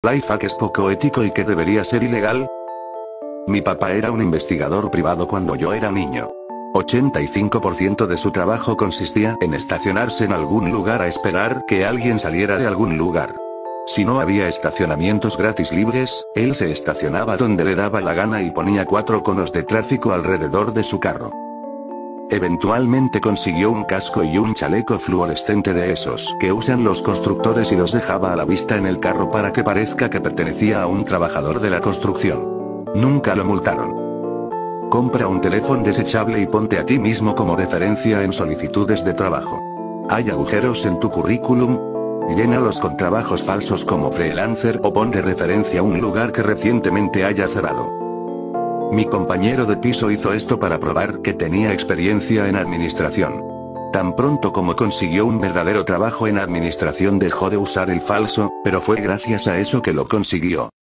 Lifehack es poco ético y que debería ser ilegal. Mi papá era un investigador privado cuando yo era niño. 85% de su trabajo consistía en estacionarse en algún lugar a esperar que alguien saliera de algún lugar. Si no había estacionamientos gratis libres, él se estacionaba donde le daba la gana y ponía 4 conos de tráfico alrededor de su carro. Eventualmente consiguió un casco y un chaleco fluorescente de esos que usan los constructores y los dejaba a la vista en el carro para que parezca que pertenecía a un trabajador de la construcción. Nunca lo multaron. Compra un teléfono desechable y ponte a ti mismo como referencia en solicitudes de trabajo. ¿Hay agujeros en tu currículum? Llénalos con trabajos falsos como freelancer o pon de referencia un lugar que recientemente haya cerrado. Mi compañero de piso hizo esto para probar que tenía experiencia en administración. Tan pronto como consiguió un verdadero trabajo en administración dejó de usar el falso, pero fue gracias a eso que lo consiguió.